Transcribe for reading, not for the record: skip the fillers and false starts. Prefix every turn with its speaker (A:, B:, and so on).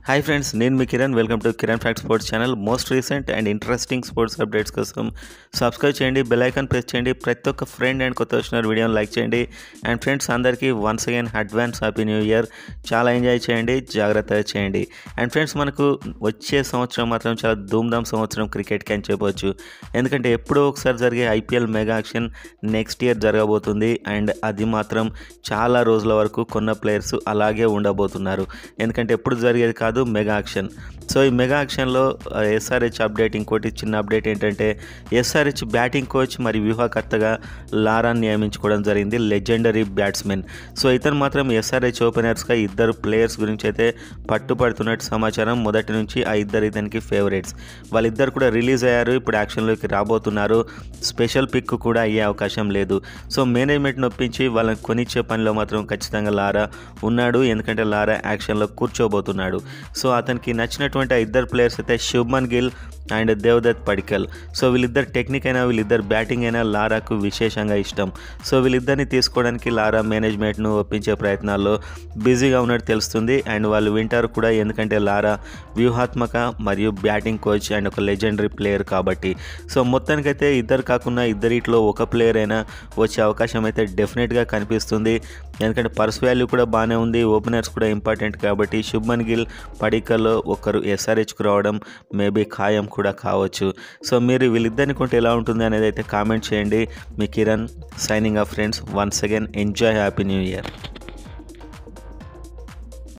A: Hi friends, నేను మీ Kiran. Welcome to Kiran fact sports channel. Most recent and interesting sports updates కోసం subscribe చేయండి, bell icon press చేయండి. ప్రతి ఒక్క ఫ్రెండ్ అండ్ కొత్త వచ్చిన వీడియోని లైక్ చేయండి. అండ్ ఫ్రెండ్స్ అందరికీ once again advance happy new year. చాలా ఎంజాయ్ చేయండి, జాగ్రత్తగా చేయండి. అండ్ ఫ్రెండ్స్ మనకు వచ్చే సంవత్సరం మాత్రం చాలా ధూమ్ధామ్ సంవత్సరం క్రికెట్కి అని చెప్పవచ్చు. ఎందుకంటే ఎప్పుడో ఒకసారి జరిగే IPL mega auction next year జరగబోతుంది. అండ్ అది మాత్రం చాలా రోజుల వరకు కొన్న ప్లేయర్స్ అలాగే ఉండబోతున్నారు. ఎందుకంటే ఎప్పుడు జరిగేది కాదు మెగా యాక్షన్. సో ఈ మెగా యాక్షన్లో ఎస్ఆర్హెచ్ అప్డేట్, ఇంకోటి చిన్న అప్డేట్ ఏంటంటే ఎస్ఆర్హెచ్ బ్యాటింగ్ కోచ్ మరియు వ్యూహకర్తగా లారాన్ నియమించుకోవడం జరిగింది, లెజెండరీ బ్యాట్స్మెన్. సో ఇతను మాత్రం ఎస్ఆర్హెచ్ ఓపెనర్స్గా ఇద్దరు ప్లేయర్స్ గురించి అయితే పట్టుపడుతున్నట్టు సమాచారం. మొదటి నుంచి ఆ ఇద్దరు ఇతనికి ఫేవరెట్స్. వాళ్ళిద్దరు కూడా రిలీజ్ అయ్యారు, ఇప్పుడు యాక్షన్లోకి రాబోతున్నారు. స్పెషల్ పిక్ కూడా అయ్యే అవకాశం లేదు. సో మేనేజ్మెంట్ని ఒప్పించి వాళ్ళని కొనిచ్చే పనిలో మాత్రం ఖచ్చితంగా లారా ఉన్నాడు. ఎందుకంటే లారా యాక్షన్లో కూర్చోబోతున్నాడు. సో అతనికి నచ్చినటువంటి ఆ ఇద్దరు ప్లేయర్స్ అయితే శుభ్మన్ గిల్ అండ్ దేవదత్ పడిక్కల్. సో వీళ్ళిద్దరు టెక్నిక్ అయినా వీళ్ళిద్దరు బ్యాటింగ్ అయినా లారాకు విశేషంగా ఇష్టం. సో వీళ్ళిద్దరిని తీసుకోవడానికి లారా మేనేజ్మెంట్ను ఒప్పించే ప్రయత్నాల్లో బిజీగా ఉన్నట్టు తెలుస్తుంది. అండ్ వాళ్ళు వింటారు కూడా, ఎందుకంటే లారా వ్యూహాత్మక మరియు బ్యాటింగ్ కోచ్ అండ్ ఒక లెజెండరీ ప్లేయర్ కాబట్టి. సో మొత్తానికైతే ఇద్దరు కాకుండా ఇద్దరిట్లో ఒక ప్లేయర్ అయినా వచ్చే అవకాశం అయితే డెఫినెట్గా కనిపిస్తుంది. ఎందుకంటే పర్స్ వాల్యూ కూడా బాగానే ఉంది, ఓపెనర్స్ కూడా ఇంపార్టెంట్ కాబట్టి శుభ్మన్ గిల్ పడిక్కల్లో ఒకరు ఎస్ఆర్హెచ్కు రావడం మేబీ ఖాయం కూడా కావచ్చు. సో మీరు వీళ్ళిద్దరిని కొంటే ఎలా ఉంటుంది అనేది అయితే కామెంట్ చేయండి. మీ Kiran signing off friends. Once again enjoy happy new year.